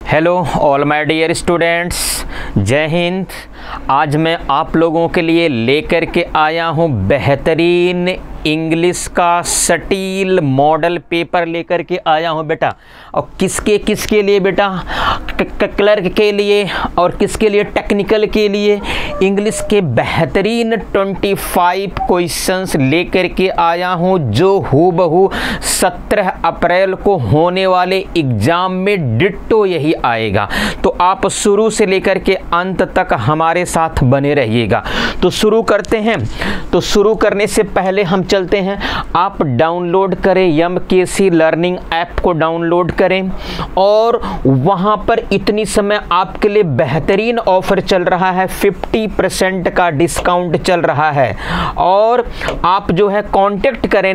Hello all my dear students, जय हिंद। आज मैं आप लोगों के लिए लेकर के आया हूँ बेहतरीन इंग्लिश का सटील मॉडल पेपर लेकर के आया हूँ बेटा। और किसके लिए बेटा? क्लर्क के लिए और किसके लिए? टेक्निकल के लिए। इंग्लिश के बेहतरीन 25 क्वेश्चंस लेकर के आया हूँ जो हूबहू 17 अप्रैल को होने वाले एग्जाम में डिट्टो यही आएगा। तो आप शुरू से लेकर के अंत तक हमारे साथ बने रहिएगा। तो शुरू करते हैं। तो शुरू करने से पहले हम चलते हैं, आप डाउनलोड करें MKC लर्निंग ऐप को डाउनलोड करें। और वहां पर इतनी समय आपके लिए बेहतरीन ऑफर चल रहा है, 50% का डिस्काउंट चल रहा है। और आप जो है कांटेक्ट करें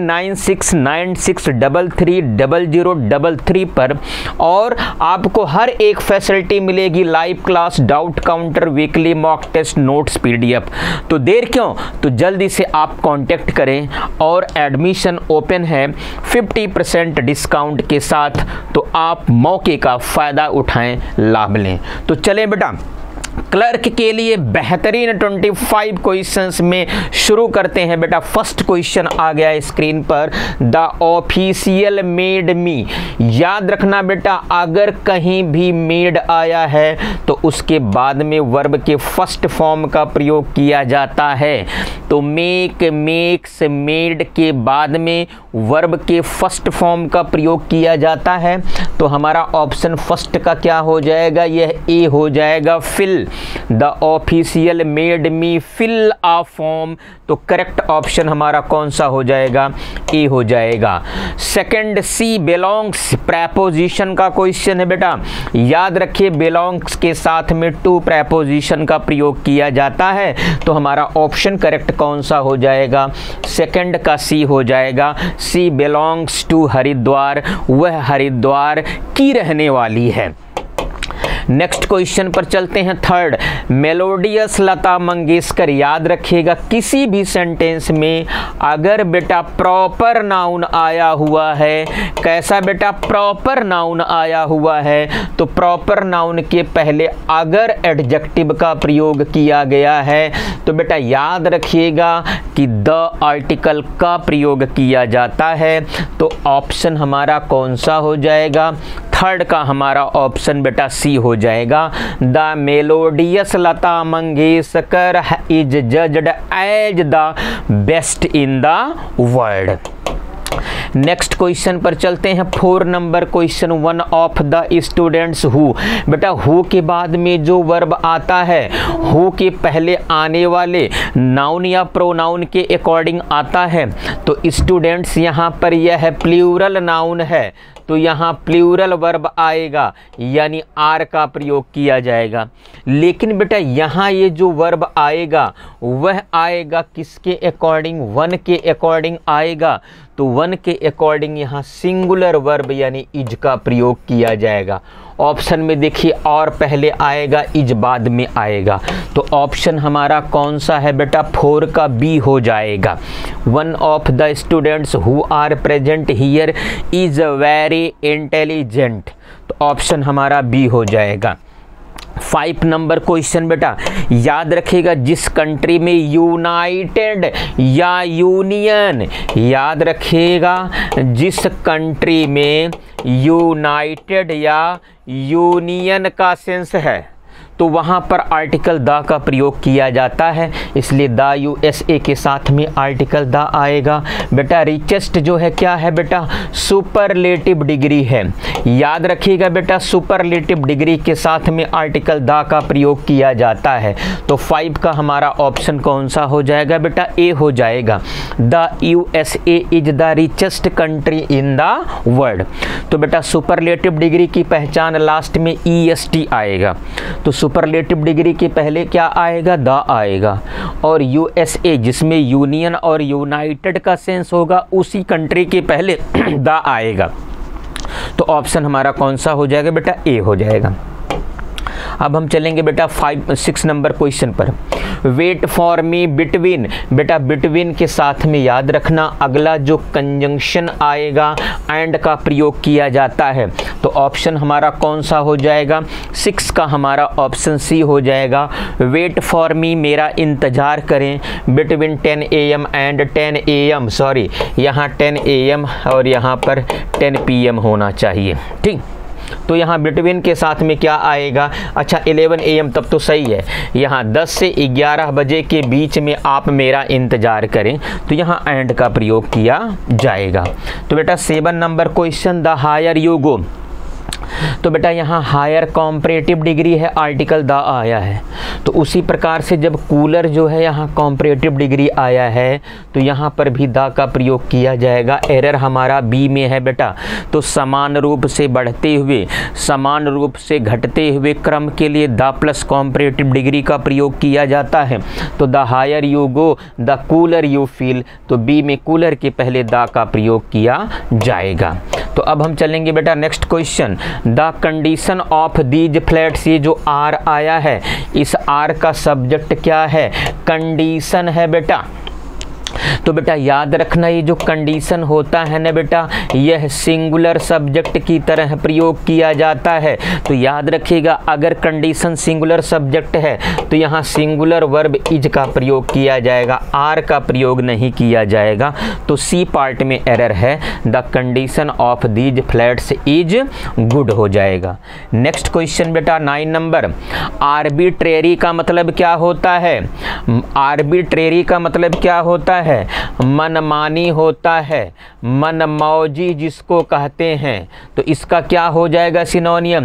9696330033 पर, और आपको हर एक फैसिलिटी मिलेगी, live class, doubt counter, weekly mock test, notes, PDF। तो देर क्यों? तो जल्दी से आप कांटेक्ट करें। और एडमिशन ओपन है 50% डिस्काउंट के साथ, तो आप मौके का फायदा उठाएं, लाभ लें। तो चलें बेटा, क्लर्क के लिए बेहतरीन 25 क्वेश्चंस में शुरू करते हैं बेटा। फर्स्ट क्वेश्चन आ गया स्क्रीन पर, द ऑफिशियल मेड मी। याद रखना बेटा, अगर कहीं भी मेड आया है तो उसके बाद में वर्ब के फर्स्ट फॉर्म का प्रयोग किया जाता है। तो मेक, मेक्स, मेड के बाद में वर्ब के फर्स्ट फॉर्म का प्रयोग किया जाता है। तो हमारा ऑप्शन फर्स्ट का क्या हो जाएगा? यह ए हो जाएगा, fill. The official made me fill a form. तो करेक्ट ऑप्शन हमारा कौन सा हो जाएगा? ए हो जाएगा। सेकंड, सी बिलोंग्स, प्रेपोजिशन का क्वेश्चन है बेटा। याद रखिए, बिलोंग्स के साथ में टू प्रेपोजिशन का प्रयोग किया जाता है। तो हमारा ऑप्शन करेक्ट कौन सा हो जाएगा? सेकंड का सी हो जाएगा। सी बिलोंग्स टू हरिद्वार, वह हरिद्वार की रहने वाली है। नेक्स्ट क्वेश्चन पर चलते हैं। Third, melodious Lata Mangeshkar. याद रखिएगा, किसी भी सेंटेंस में अगर बेटा प्रॉपर नाउन आया हुआ है, कैसा बेटा? प्रॉपर नाउन आया हुआ है, तो प्रॉपर नाउन के पहले अगर एडजेक्टिव का प्रयोग किया गया है तो बेटा याद रखिएगा कि द आर्टिकल का प्रयोग किया जाता है। तो ऑप्शन हमारा कौन सा हो जाएगा? थर्ड का हमारा ऑप्शन बेटा सी हो जाएगा। The melodious Lata Mangeshkar is judged as the best in the world. Next question पर चलते हैं। 4 number question, one of the students who. बेटा हु के बाद में जो वर्ब आता है, हु के पहले आने वाले नाउन या प्रोनाउन के अकॉर्डिंग आता है। तो स्टूडेंट्स यहाँ पर यह है प्लूरल नाउन है, तो यहाँ प्लूरल वर्ब आएगा, यानी आर का प्रयोग किया जाएगा। लेकिन बेटा यहाँ ये जो वर्ब आएगा वह आएगा किसके अकॉर्डिंग? वन के अकॉर्डिंग आएगा। तो वन के अकॉर्डिंग यहाँ सिंगुलर वर्ब यानी इज का प्रयोग किया जाएगा। ऑप्शन में देखिए, और पहले आएगा, इज बाद में आएगा। तो ऑप्शन हमारा कौन सा है बेटा? 4 का बी हो जाएगा। One of the students who are present here is very intelligent. तो ऑप्शन हमारा बी हो जाएगा। 5 नंबर क्वेश्चन बेटा, याद रखिएगा, जिस कंट्री में यूनाइटेड या यूनियन, याद रखिएगा, जिस कंट्री में यूनाइटेड या यूनियन का सेंस है तो वहाँ पर आर्टिकल द का प्रयोग किया जाता है, इसलिए द USA के साथ में आर्टिकल द आएगा। बेटा रिचेस्ट जो है क्या है बेटा? सुपरलेटिव डिग्री है। याद रखिएगा बेटा, सुपरलेटिव डिग्री के साथ में आर्टिकल द का प्रयोग किया जाता है। तो 5 का हमारा ऑप्शन कौन सा हो जाएगा बेटा? ए हो जाएगा। The USA is the richest country in the world. तो बेटा सुपरलेटिव डिग्री की पहचान लास्ट में EST आएगा। तो सुपरलेटिव डिग्री के पहले क्या आएगा? द आएगा। और USA जिसमें यूनियन और यूनाइटेड का सेंस होगा, उसी कंट्री के पहले द आएगा। तो ऑप्शन हमारा कौन सा हो जाएगा बेटा? ए हो जाएगा। अब हम चलेंगे बेटा 6 नंबर क्वेश्चन पर। वेट फॉर मी बिटवीन, बेटा बिटवीन के साथ में याद रखना अगला जो कंजंक्शन आएगा एंड का प्रयोग किया जाता है। तो ऑप्शन हमारा कौन सा हो जाएगा? 6 का हमारा ऑप्शन सी हो जाएगा। वेट फॉर मी, मेरा इंतजार करें, between 10 AM and 10 AM, sorry यहाँ 10 AM और यहाँ पर 10 PM होना चाहिए। ठीक, तो यहाँ बिटवीन के साथ में क्या आएगा? अच्छा 11 AM तब तो सही है। यहाँ 10 से 11 बजे के बीच में आप मेरा इंतजार करें, तो यहाँ एंड का प्रयोग किया जाएगा। तो बेटा 7 number question, the higher you go. तो बेटा यहाँ हायर कॉम्परेटिव डिग्री है, आर्टिकल द आया है, तो उसी प्रकार से जब कूलर जो है यहाँ कॉम्परेटिव डिग्री आया है तो यहाँ पर भी द का प्रयोग किया जाएगा। एरर हमारा बी में है बेटा। तो समान रूप से बढ़ते हुए, समान रूप से घटते हुए क्रम के लिए द प्लस कॉम्परेटिव डिग्री का प्रयोग किया जाता है। तो the higher you go the cooler you feel, तो बी में कूलर के पहले द का प्रयोग किया जाएगा। तो अब हम चलेंगे बेटा next question, the condition of these flats. ये जो आर आया है, इस आर का सब्जेक्ट क्या है? कंडीशन है बेटा। तो बेटा याद रखना ये जो कंडीशन होता है ना बेटा, यह सिंगुलर सब्जेक्ट की तरह प्रयोग किया जाता है। तो याद रखिएगा अगर कंडीशन सिंगुलर सब्जेक्ट है तो यहाँ सिंगुलर वर्ब इज का प्रयोग किया जाएगा, आर का प्रयोग नहीं किया जाएगा। तो सी पार्ट में एरर है, the condition of these flats is good हो जाएगा। नेक्स्ट क्वेश्चन बेटा 9 नंबर, आर्बिट्रेरी का मतलब क्या होता है? आर्बिट्रेरी का मतलब क्या होता है? मनमानी होता है, मनमौजी जिसको कहते हैं। तो इसका क्या हो जाएगा सिनोनियम?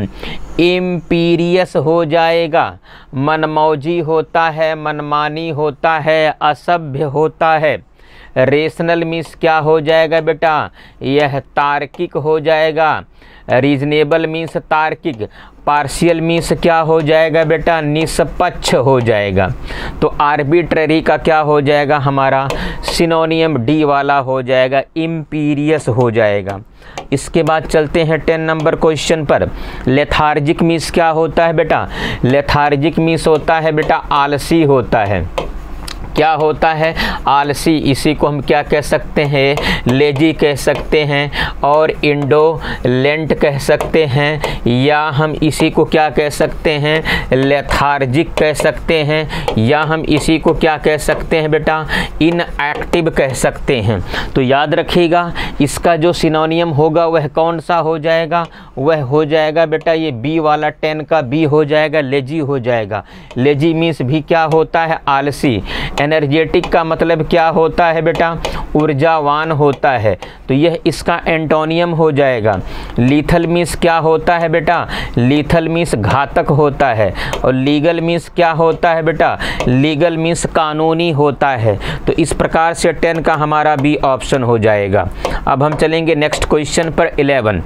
इम्पीरियस हो जाएगा। मनमौजी होता है, मनमानी होता है, असभ्य होता है। रेशनल मीन्स क्या हो जाएगा बेटा? यह तार्किक हो जाएगा। रीजनेबल मीन्स तार्किक। पार्शियल मीन्स क्या हो जाएगा बेटा? निष्पक्ष हो जाएगा। तो आर्बिट्ररी का क्या हो जाएगा? हमारा सिनोनियम डी वाला हो जाएगा, इम्पीरियस हो जाएगा। इसके बाद चलते हैं 10 नंबर क्वेश्चन पर। लेथार्जिक मीन्स क्या होता है बेटा? लेथार्जिक मीन्स होता है बेटा आलसी होता है। क्या होता है? आलसी। इसी को हम क्या कह सकते हैं? लेजी कह सकते हैं, और इंडोलेंट कह सकते हैं, या हम इसी को क्या कह सकते हैं? लेथार्जिक कह सकते हैं, या हम इसी को क्या कह सकते हैं बेटा? इनएक्टिव कह सकते हैं। तो याद रखिएगा इसका जो सिनोनियम होगा वह कौन सा हो जाएगा? वह हो जाएगा बेटा ये बी वाला 10 का बी हो जाएगा, लेजी हो जाएगा। लेजी मीन्स भी क्या होता है? आलसी। एनर्जेटिक का मतलब क्या होता है बेटा? ऊर्जावान होता है। तो यह इसका एंटोनियम हो जाएगा। लीथल मीन्स क्या होता है बेटा? लीथल मीन्स घातक होता है। और लीगल मीन्स क्या होता है बेटा? लीगल मीन्स कानूनी होता है। तो इस प्रकार से 10 का हमारा बी ऑप्शन हो जाएगा। अब हम चलेंगे नेक्स्ट क्वेश्चन पर 11।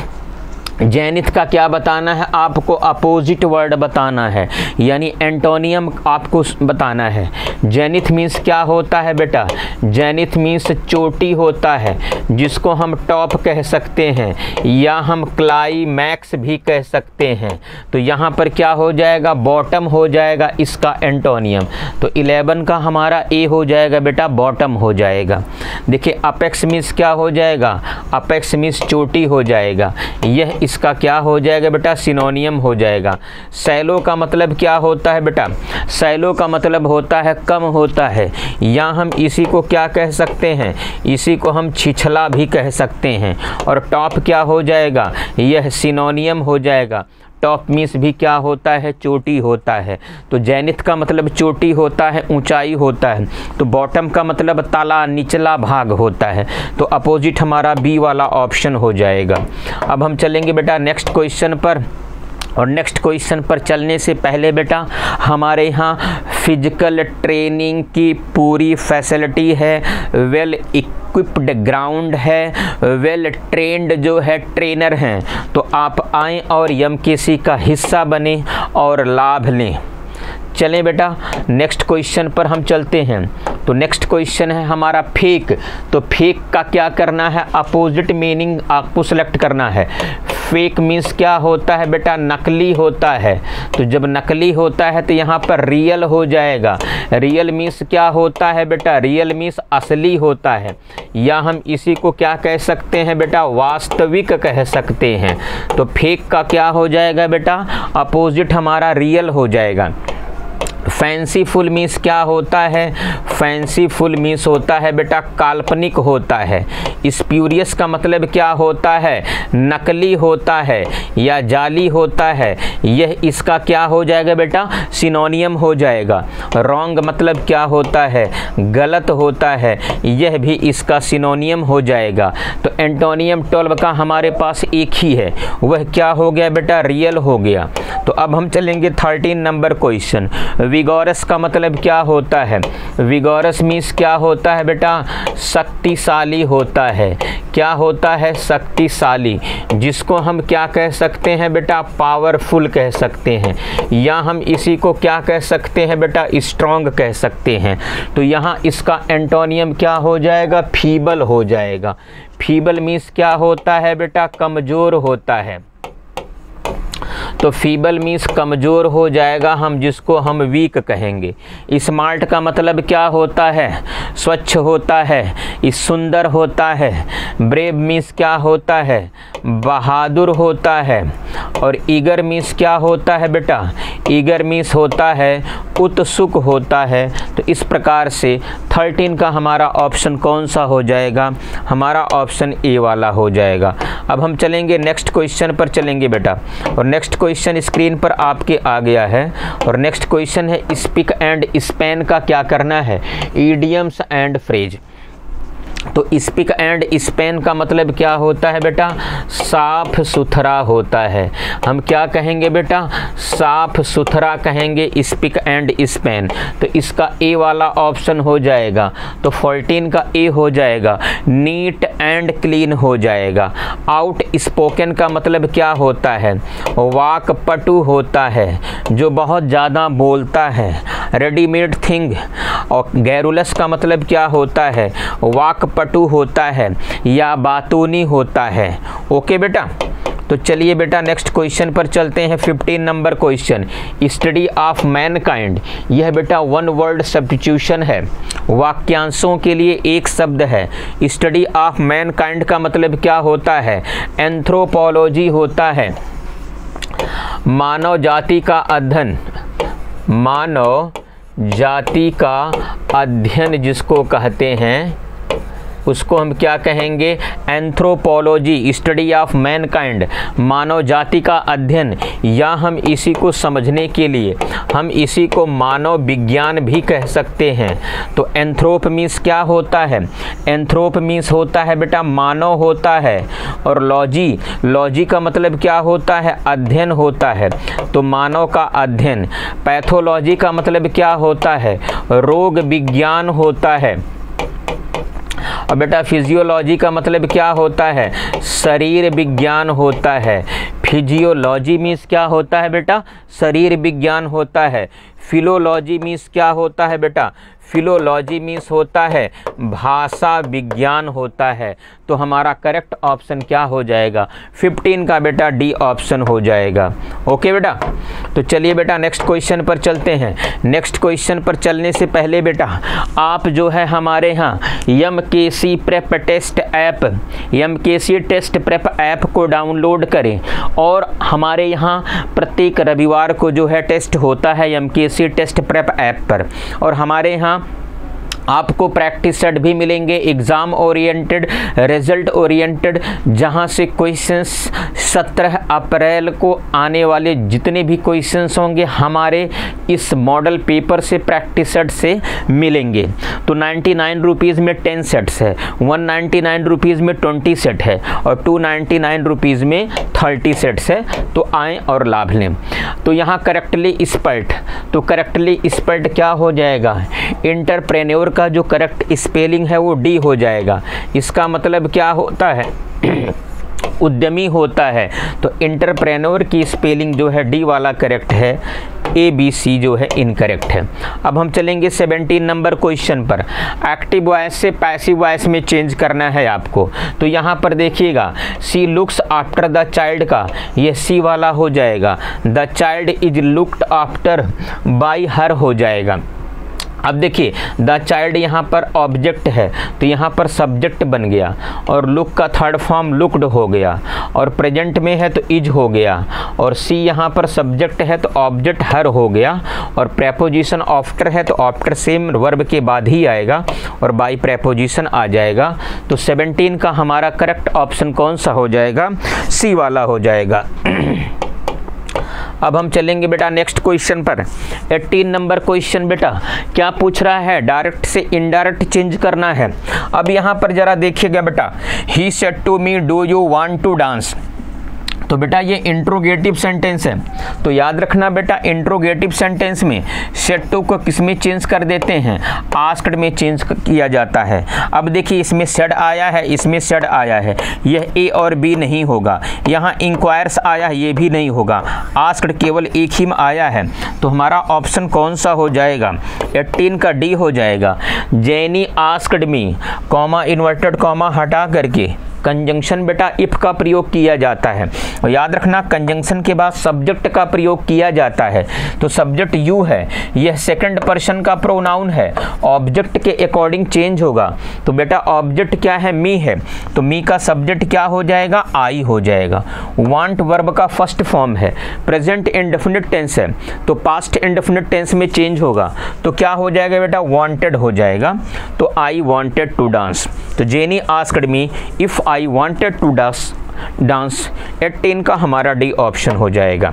जेनिथ का क्या बताना है? आपको अपोजिट वर्ड बताना है, यानी एंटोनियम आपको बताना है। जेनिथ मीन्स क्या होता है बेटा? जेनिथ मीन्स चोटी होता है, जिसको हम टॉप कह सकते हैं, या हम क्लाइमैक्स भी कह सकते हैं। तो यहाँ पर क्या हो जाएगा? बॉटम हो जाएगा इसका एंटोनियम। तो 11 का हमारा ए हो जाएगा बेटा, बॉटम हो जाएगा। देखिए अपेक्स मीन्स क्या हो जाएगा? अपेक्स मीन्स चोटी हो जाएगा। यह इसका क्या हो जाएगा बेटा? सिनोनियम हो जाएगा। सैलो का मतलब क्या होता है बेटा? सैलो का मतलब होता है कम होता है, या हम इसी को क्या कह सकते हैं? इसी को हम छिछला भी कह सकते हैं। और टॉप क्या हो जाएगा? यह सिनोनियम हो जाएगा। टॉप मीन्स भी क्या होता है? चोटी होता है। तो जेनिथ का मतलब चोटी होता है, ऊंचाई होता है। तो बॉटम का मतलब तला, निचला भाग होता है। तो अपोजिट हमारा बी वाला ऑप्शन हो जाएगा। अब हम चलेंगे बेटा नेक्स्ट क्वेश्चन पर। और नेक्स्ट क्वेश्चन पर चलने से पहले बेटा हमारे यहाँ फिजिकल ट्रेनिंग की पूरी फैसिलिटी है, वेल इक्विप्ड ग्राउंड है, वेल ट्रेंड जो है ट्रेनर हैं। तो आप आएँ और MKC का हिस्सा बने और लाभ लें। चलें बेटा नेक्स्ट क्वेश्चन पर हम चलते हैं। तो नेक्स्ट क्वेश्चन है हमारा फेक। तो फेक का क्या करना है? अपोजिट मीनिंग आपको सेलेक्ट करना है। फेक मीन्स क्या होता है बेटा, नकली होता है। तो जब नकली होता है तो यहाँ पर रियल हो जाएगा। रियल मीन्स क्या होता है बेटा, रियल मीन्स असली होता है, या हम इसी को क्या कह सकते हैं बेटा, वास्तविक कह सकते हैं। तो फेक का क्या हो जाएगा बेटा, अपोजिट हमारा रियल हो जाएगा। फैंसीफुल मीन्स क्या होता है, फैंसीफुल मीन्स होता है बेटा काल्पनिक होता है। स्प्यूरियस का मतलब क्या होता है, नकली होता है या जाली होता है। यह इसका क्या हो जाएगा बेटा, सिनोनियम हो जाएगा। रॉन्ग मतलब क्या होता है, गलत होता है, यह भी इसका सिनोनियम हो जाएगा। तो एंटोनियम 12 का हमारे पास एक ही है, वह क्या हो गया बेटा, रियल हो गया। तो अब हम चलेंगे 13 नंबर क्वेश्चन। विगोरस का मतलब क्या होता है, विगोरस मीन्स क्या होता है बेटा, शक्तिशाली होता है। क्या होता है, शक्तिशाली, जिसको हम क्या कह सकते हैं बेटा, पावरफुल कह सकते हैं, या हम इसी को क्या कह सकते हैं बेटा, स्ट्रॉन्ग कह सकते हैं। तो यहाँ इसका एंटोनियम क्या हो जाएगा, फीबल हो जाएगा। फीबल मीन्स क्या होता है बेटा, कमज़ोर होता है। तो फीबल मीन्स कमज़ोर हो जाएगा, हम जिसको हम वीक कहेंगे। स्मार्ट का मतलब क्या होता है, स्वच्छ होता है, सुंदर होता है। ब्रेव मीन्स क्या होता है, बहादुर होता है। और ईगर मीन्स क्या होता है बेटा, ईगर मीन्स होता है उत्सुक होता है। तो इस प्रकार से 13 का हमारा ऑप्शन कौन सा हो जाएगा, हमारा ऑप्शन ए वाला हो जाएगा। अब हम चलेंगे नेक्स्ट क्वेश्चन पर चलेंगे बेटा, और नेक्स्ट क्वेश्चन स्क्रीन पर आपके आ गया है। और नेक्स्ट क्वेश्चन है स्पीक एंड स्पैन का क्या करना है, ईडियम्स एंड फ्रेज। तो स्पीक एंड स्पैन का मतलब क्या होता है बेटा, साफ सुथरा होता है। हम क्या कहेंगे बेटा, साफ सुथरा कहेंगे, स्पीक एंड स्पैन। तो इसका ए वाला ऑप्शन हो जाएगा। तो 14 का ए हो जाएगा, नीट एंड क्लीन हो जाएगा। आउट स्पोकन का मतलब क्या होता है, वाकपटु होता है, जो बहुत ज़्यादा बोलता है। Readymade thing. और गैरुलस का मतलब क्या होता है, वाकपटु होता है या बातूनी होता है। ओके बेटा, तो चलिए बेटा नेक्स्ट क्वेश्चन पर चलते हैं। 15 number question, study of mankind. यह बेटा वन वर्ड सब्स्टिट्यूशन है, वाक्यांशों के लिए एक शब्द है। स्टडी ऑफ मैनकाइंड का मतलब क्या होता है, एंथ्रोपोलॉजी होता है, मानव जाति का अध्ययन। मानव जाति का अध्ययन जिसको कहते हैं उसको हम क्या कहेंगे, एंथ्रोपोलॉजी, स्टडी ऑफ मैनकाइंड, मानव जाति का अध्ययन। या हम इसी को समझने के लिए हम इसी को मानव विज्ञान भी कह सकते हैं। तो एंथ्रोप मीन्स क्या होता है, एंथ्रोप मीन्स होता है बेटा मानव होता है। और लॉजी, लॉजी का मतलब क्या होता है, अध्ययन होता है। तो मानव का अध्ययन। पैथोलॉजी का मतलब क्या होता है, रोग विज्ञान होता है। और बेटा फिजियोलॉजी का मतलब क्या होता है, शरीर विज्ञान होता है। फिजियोलॉजी मीन्स क्या होता है बेटा, शरीर विज्ञान होता है। फिलोलॉजी मीन्स क्या होता है बेटा, फिलोलॉजी मीन्स होता है भाषा विज्ञान होता है। तो हमारा करेक्ट ऑप्शन क्या हो जाएगा, 15 का बेटा डी ऑप्शन हो जाएगा। ओके बेटा, तो चलिए बेटा नेक्स्ट क्वेश्चन पर चलते हैं। नेक्स्ट क्वेश्चन पर चलने से पहले बेटा आप जो है हमारे यहाँ MKC prep test app, MKC test prep app को डाउनलोड करें। और हमारे यहाँ प्रत्येक रविवार को जो है टेस्ट होता है MKC टेस्ट प्रेप ऐप पर। और हमारे यहाँ आपको प्रैक्टिस सेट भी मिलेंगे, एग्ज़ाम ओरिएंटेड, रिजल्ट ओरिएंटेड, जहां से क्वेश्चंस 17 अप्रैल को आने वाले जितने भी क्वेश्चंस होंगे हमारे इस मॉडल पेपर से प्रैक्टिस सेट से मिलेंगे। तो 99 रुपीज़ में 10 सेट्स है, 199 रुपीज़ में 20 सेट है, और 299 रुपीज़ में 30 सेट्स है। तो आएँ और लाभ लें। तो यहाँ करेक्टली स्पेल्ड, तो करेक्टली स्पेल्ड क्या हो जाएगा, एंटरप्रेन्योर का जो करेक्ट स्पेलिंग है वो डी हो जाएगा। इसका मतलब क्या होता है, उद्यमी होता है। तो एंटरप्रेन्योर की स्पेलिंग जो है डी वाला करेक्ट है। ए बी सी जो है इनकरेक्ट है। अब हम चलेंगे 17 नंबर क्वेश्चन पर। एक्टिव वॉइस से पैसिव वॉइस में चेंज करना है आपको। तो यहाँ पर देखिएगा, she looks after the child का ये सी वाला हो जाएगा, the child is looked after by her हो जाएगा। अब देखिए, द चाइल्ड यहाँ पर ऑब्जेक्ट है तो यहाँ पर सब्जेक्ट बन गया, और लुक का थर्ड फॉर्म लुक्ड हो गया, और प्रेजेंट में है तो इज हो गया, और सी यहाँ पर सब्जेक्ट है तो ऑब्जेक्ट हर हो गया, और प्रेपोजिशन आफ्टर है तो आफ्टर सेम वर्ब के बाद ही आएगा, और बाई प्रेपोजिशन आ जाएगा। तो 17 का हमारा करेक्ट ऑप्शन कौन सा हो जाएगा? सी वाला हो जाएगा। अब हम चलेंगे बेटा नेक्स्ट क्वेश्चन पर। 18 नंबर क्वेश्चन बेटा क्या पूछ रहा है? डायरेक्ट से इनडायरेक्ट चेंज करना है। अब यहाँ पर जरा देखिएगा बेटा, he said to me do you want to dance. तो बेटा ये इंट्रोगेटिव सेंटेंस है, तो याद रखना बेटा इंट्रोगेटिव सेंटेंस में सेड टू को किस में चेंज कर देते हैं? आस्क्ड में चेंज किया जाता है। अब देखिए इसमें सेड आया है, इसमें सेड आया है, यह ए और बी नहीं होगा। यहाँ इंक्वायर्स आया है, ये भी नहीं होगा। आस्क्ड केवल एक ही में आया है, तो हमारा ऑप्शन कौन सा हो जाएगा? 18 का डी हो जाएगा। Jenny asked me, comma inverted comma हटा करके कंजंक्शन बेटा इफ का प्रयोग किया जाता है, और याद रखना कंजंक्शन के बाद सब्जेक्ट का प्रयोग किया जाता है। तो सब्जेक्ट यू है, यह सेकंड पर्सन का प्रोनाउन है, ऑब्जेक्ट के अकॉर्डिंग चेंज होगा। तो बेटा ऑब्जेक्ट क्या है? मी है, तो मी का सब्जेक्ट क्या हो जाएगा? आई हो जाएगा। वांट वर्ब का फर्स्ट फॉर्म है, प्रेजेंट इंडेफिनिट टेंस है, तो पास्ट इंडेफिनिट टेंस में चेंज होगा, तो क्या हो जाएगा बेटा? वांटेड हो जाएगा। तो आई वांटेड टू डांस। तो Jenny asked me if I wanted to dance. 18 का हमारा डी ऑप्शन हो जाएगा।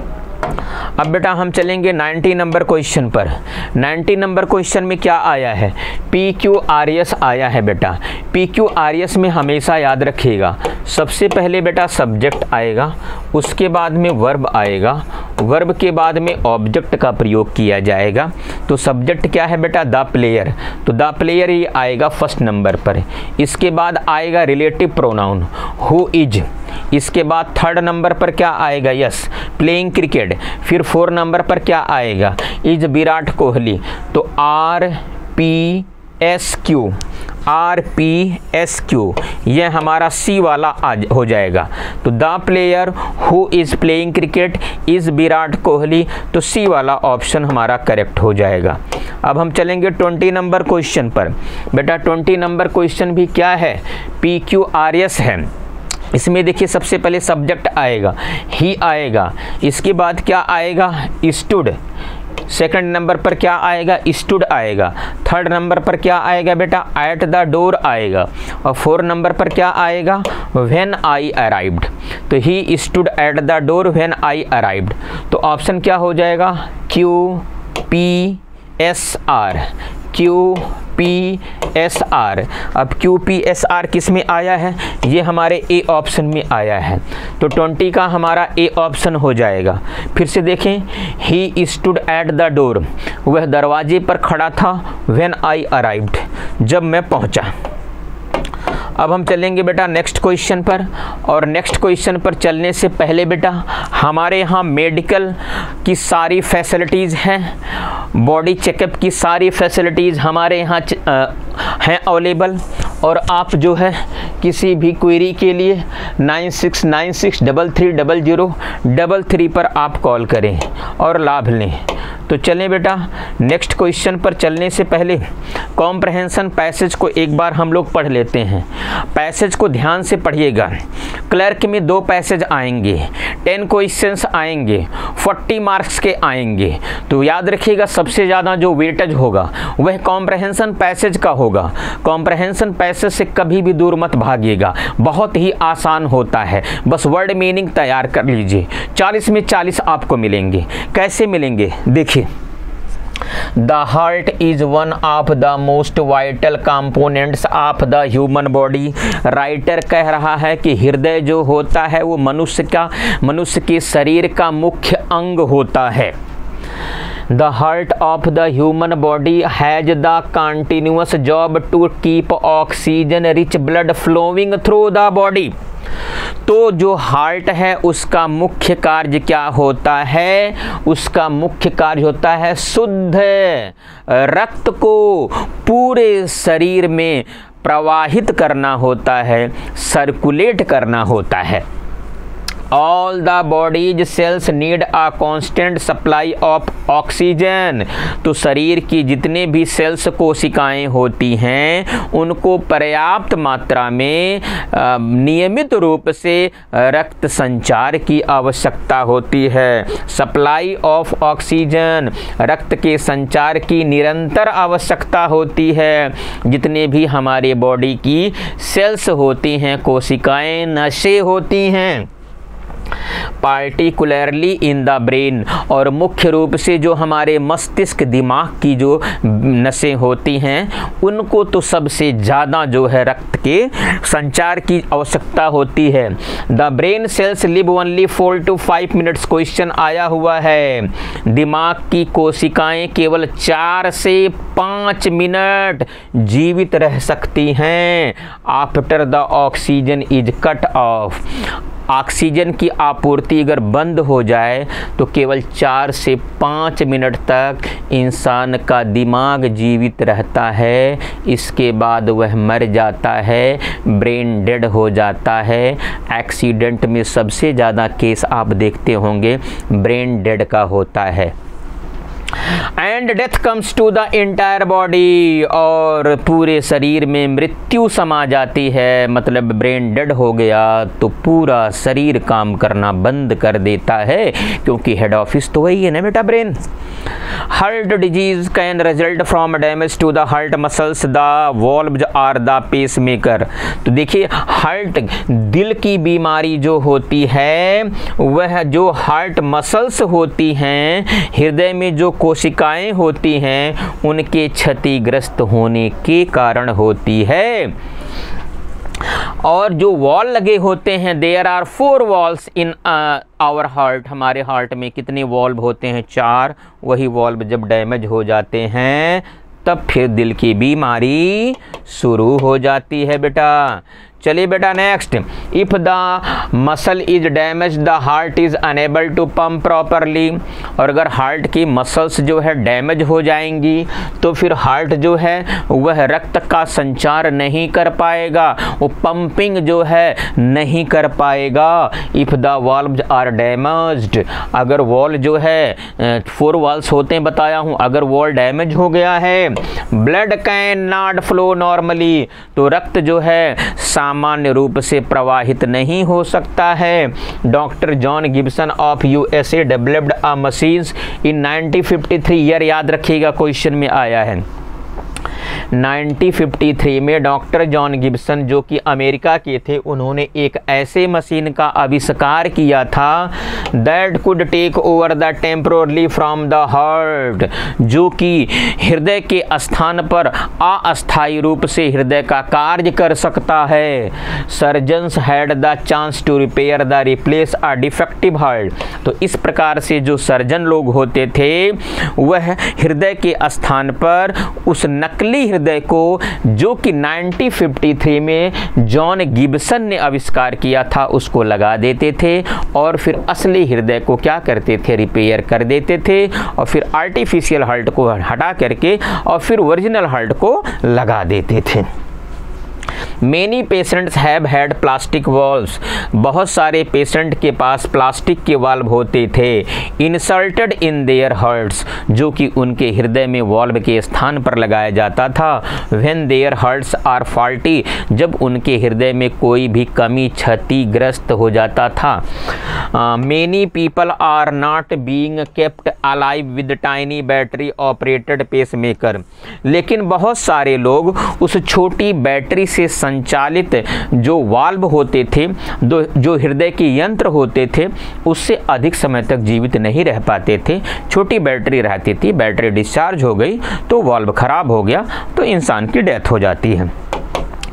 अब बेटा हम चलेंगे 90 नंबर क्वेश्चन पर। 90 नंबर क्वेश्चन में क्या आया है? पी क्यू आर एस आया है बेटा। पी क्यू आर एस में हमेशा याद रखिएगा, सबसे पहले बेटा सब्जेक्ट आएगा, उसके बाद में वर्ब आएगा, वर्ब के बाद में ऑब्जेक्ट का प्रयोग किया जाएगा। तो सब्जेक्ट क्या है बेटा? द प्लेयर, तो द प्लेयर ही आएगा फर्स्ट नंबर पर। इसके बाद आएगा रिलेटिव प्रोनाउन हु इज, इसके बाद थर्ड नंबर पर क्या आएगा? Yes playing cricket. फिर 4 नंबर पर क्या आएगा? इज विराट कोहली, तो R P S Q, R P S Q ये हमारा सी वाला आज हो जाएगा। तो the player who is playing cricket is Virat Kohli, तो सी वाला ऑप्शन हमारा करेक्ट हो जाएगा। अब हम चलेंगे 20 नंबर क्वेश्चन पर। बेटा 20 नंबर क्वेश्चन भी क्या है? पी क्यू आर एस है। इसमें देखिए सबसे पहले सब्जेक्ट आएगा, ही आएगा, इसके बाद क्या आएगा? स्टूड, सेकंड नंबर पर क्या आएगा? स्टूड आएगा, थर्ड नंबर पर क्या आएगा बेटा? एट द डोर आएगा, और 4 नंबर पर क्या आएगा? When I arrived. तो he stood at the door when I arrived. तो ऑप्शन क्या हो जाएगा? Q P S R, Q P S R. अब क्यू पी एस आर किस में आया है? ये हमारे ए ऑप्शन में आया है, तो 20 का हमारा ए ऑप्शन हो जाएगा। फिर से देखें, he stood at the door, वह दरवाजे पर खड़ा था, व्हेन आई अराइव्ड, जब मैं पहुंचा। अब हम चलेंगे बेटा नेक्स्ट क्वेश्चन पर, और नेक्स्ट क्वेश्चन पर चलने से पहले बेटा हमारे यहाँ मेडिकल की सारी फैसिलिटीज़ हैं, बॉडी चेकअप की सारी फैसिलिटीज़ हमारे यहाँ हैं अवेलेबल। और आप जो है किसी भी क्वेरी के लिए 9696330033 पर आप कॉल करें और लाभ लें। तो चलें बेटा नेक्स्ट क्वेश्चन पर चलने से पहले कॉम्प्रहेंशन पैसेज को एक बार हम लोग पढ़ लेते हैं। पैसेज को ध्यान से पढ़िएगा। क्लर्क में 2 पैसेज आएंगे, 10 क्वेश्चंस आएंगे, 40 मार्क्स के आएंगे। तो याद रखिएगा सबसे ज़्यादा जो वेटेज होगा वह कॉम्प्रहेंशन पैसेज का होगा। कॉम्प्रहेंशन पैसेज से कभी भी दूर मत भागिएगा, बहुत ही आसान होता है, बस वर्ड मीनिंग तैयार कर लीजिए। 40 में 40 आपको मिलेंगे। कैसे मिलेंगे? देखिए, The heart is one of the most vital components of the human body। Writer कह रहा है कि हृदय जो होता है वो मनुष्य के शरीर का मुख्य अंग होता है। The heart of the human body has the continuous job to keep oxygen rich blood flowing through the body। तो जो हार्ट है उसका मुख्य कार्य क्या होता है? उसका मुख्य कार्य होता है शुद्ध रक्त को पूरे शरीर में प्रवाहित करना होता है, सर्कुलेट करना होता है। All the body's cells need a constant supply of oxygen। तो शरीर की जितने भी सेल्स कोशिकाएं होती हैं उनको पर्याप्त मात्रा में नियमित रूप से रक्त संचार की आवश्यकता होती है। सप्लाई ऑफ ऑक्सीजन, रक्त के संचार की निरंतर आवश्यकता होती है। जितने भी हमारे बॉडी की सेल्स होती हैं, कोशिकाएं, नसें होती हैं, पार्टिकुलरली इन द ब्रेन, और मुख्य रूप से जो हमारे मस्तिष्क दिमाग की जो नसें होती हैं उनको तो सबसे ज़्यादा जो है रक्त के संचार की आवश्यकता होती है। The brain cells live only 4 to 5 minutes, question आया हुआ है। दिमाग की कोशिकाएं केवल 4 से 5 मिनट जीवित रह सकती हैं after the oxygen is cut off. Oxygen की आपूर्ति अगर बंद हो जाए तो केवल 4 से 5 मिनट तक इंसान का दिमाग जीवित रहता है, इसके बाद वह मर जाता है, ब्रेन डेड हो जाता है। एक्सीडेंट में सबसे ज़्यादा केस आप देखते होंगे ब्रेन डेड का होता है। And death comes to the entire body, और पूरे शरीर में मृत्यु समा जाती है। मतलब ब्रेन डेड हो गया तो पूरा शरीर काम करना बंद कर देता है, क्योंकि हेड ऑफिस तो वही है ना बेटा, brain. Heart disease can result from damage to the heart muscles, the valves are the pacemaker. तो देखिए, हार्ट, दिल की बीमारी जो होती है वह जो हार्ट मसल्स होती हैं, हृदय में जो कोशिकाएं होती हैं, उनके क्षतिग्रस्त होने के कारण होती है। और जो वॉल लगे होते हैं, there are 4 valves in our heart. हमारे हार्ट में कितने वॉल्व होते हैं? 4। वही वॉल्व जब डैमेज हो जाते हैं तब फिर दिल की बीमारी शुरू हो जाती है बेटा। चलिए बेटा next, if the muscle is damage the heart is unable to pump properly. और अगर हार्ट की मसल्स जो है डैमेज हो जाएंगी तो फिर हार्ट जो है वह रक्त का संचार नहीं कर पाएगा, वो पंपिंग जो है नहीं कर पाएगा। If the valves are damaged, अगर वॉल जो है 4 वॉल्स होते हैं बताया हूँ, अगर वॉल डैमेज हो गया है, blood can not flow normally, तो रक्त जो है सामान्य रूप से प्रवाहित नहीं हो सकता है। Doctor John Gibson of USA developed a machines in 1953 year याद रखिएगा, क्वेश्चन में आया है। 1953 में डॉक्टर जॉन गिब्सन जो कि अमेरिका के थे, उन्होंने एक ऐसे मशीन का आविष्कार किया था that could take over the temporarily from the heart, जो कि हृदय के स्थान पर अस्थायी रूप से हृदय का कार्य कर सकता है। Surgeons had the chance to repair the replace a defective heart. तो इस प्रकार से जो सर्जन लोग होते थे वह हृदय के स्थान पर उस नकली हृदय को, जो कि 1953 में जॉन गिब्सन ने आविष्कार किया था, उसको लगा देते थे और फिर असली हृदय को क्या करते थे? रिपेयर कर देते थे, और फिर आर्टिफिशियल हार्ट को हटा करके और फिर ओरिजिनल हार्ट को लगा देते थे। Many patients have had plastic valves। बहुत सारे पेशेंट के पास प्लास्टिक के वाल्व होते थे इंसर्टेड इन देयर हार्ट्स, जो कि उनके हृदय में वाल्व के स्थान पर लगाया जाता था। When their hearts are faulty, जब उनके हृदय में कोई भी कमी क्षतिग्रस्त हो जाता था। Many people are not being kept alive with tiny battery operated pacemaker। लेकिन बहुत सारे लोग उस छोटी बैटरी से संचालित जो वाल्व होते थे, जो हृदय के यंत्र होते थे, उससे अधिक समय तक जीवित नहीं रह पाते थे। छोटी बैटरी रहती थी, बैटरी डिस्चार्ज हो गई तो वाल्व खराब हो गया तो इंसान की डेथ हो जाती है।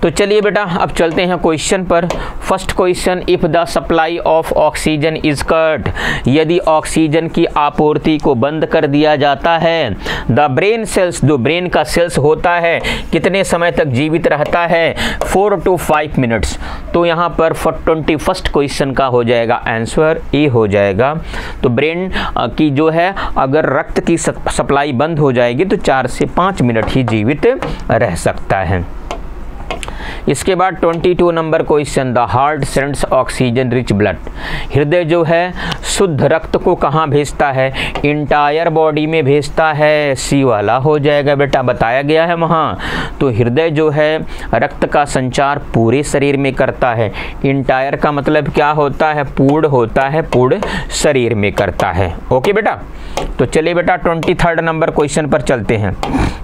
तो चलिए बेटा अब चलते हैं क्वेश्चन पर। First question, if the supply of oxygen is cut, यदि ऑक्सीजन की आपूर्ति को बंद कर दिया जाता है, द ब्रेन सेल्स, जो ब्रेन का सेल्स होता है कितने समय तक जीवित रहता है, 4 to 5 मिनट्स। तो यहाँ पर 21st क्वेश्चन का हो जाएगा आंसर ए हो जाएगा। तो ब्रेन की जो है अगर रक्त की सप्लाई बंद हो जाएगी तो 4 से 5 मिनट ही जीवित रह सकता है। इसके बाद 22 number question, the heart sends oxygen rich blood, हृदय जो है शुद्ध रक्त को कहाँ भेजता है, इंटायर बॉडी में भेजता है, सी वाला हो जाएगा बेटा, बताया गया है वहाँ। तो हृदय जो है रक्त का संचार पूरे शरीर में करता है, इंटायर का मतलब क्या होता है, पूर्ण होता है, पूर्ण शरीर में करता है। ओके बेटा, तो चलिए बेटा 23rd नंबर क्वेश्चन पर चलते हैं।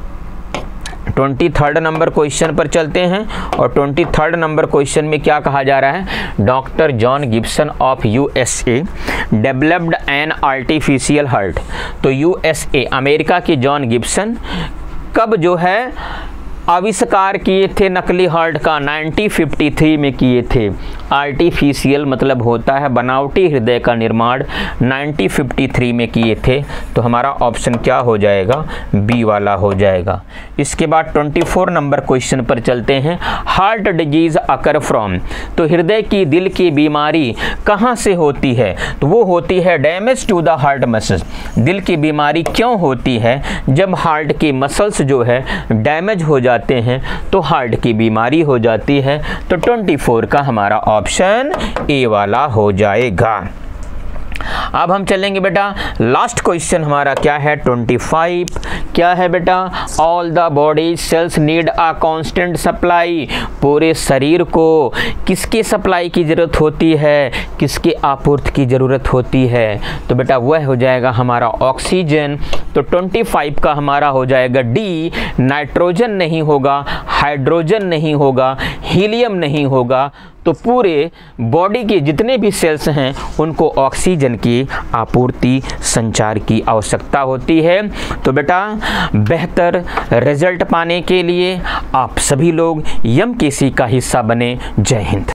23rd नंबर क्वेश्चन पर चलते हैं और 23rd नंबर क्वेश्चन में क्या कहा जा रहा है, doctor John Gibson of USA developed an artificial heart. तो यूएसए अमेरिका के जॉन गिब्सन कब जो है आविष्कार किए थे नकली हार्ट का, 1953 में किए थे। आर्टिफिशियल मतलब होता है बनावटी हृदय का निर्माण 1953 में किए थे। तो हमारा ऑप्शन क्या हो जाएगा, बी वाला हो जाएगा। इसके बाद 24 नंबर क्वेश्चन पर चलते हैं, हार्ट डिजीज अकर फ्रॉम, तो हृदय की दिल की बीमारी कहाँ से होती है, तो वो होती है damage to the heart muscles. दिल की बीमारी क्यों होती है, जब हार्ट की मसल्स जो है डैमेज हो जाते हैं तो हार्ट की बीमारी हो जाती है। तो 24 का हमारा ऑप्शन ए वाला हो जाएगा। अब हम चलेंगे बेटा लास्ट क्वेश्चन हमारा क्या है 25, क्या है बेटा, all the body cells need a constant supply, पूरे शरीर को किसकी सप्लाई की जरूरत होती है, किसकी आपूर्ति की जरूरत होती है, तो बेटा वह हो जाएगा हमारा ऑक्सीजन। तो 25 का हमारा हो जाएगा डी, नाइट्रोजन नहीं होगा, हाइड्रोजन नहीं होगा, हीलियम नहीं होगा। तो पूरे बॉडी के जितने भी सेल्स हैं उनको ऑक्सीजन की आपूर्ति संचार की आवश्यकता होती है। तो बेटा बेहतर रिजल्ट पाने के लिए आप सभी लोग MKC का हिस्सा बने। जय हिंद।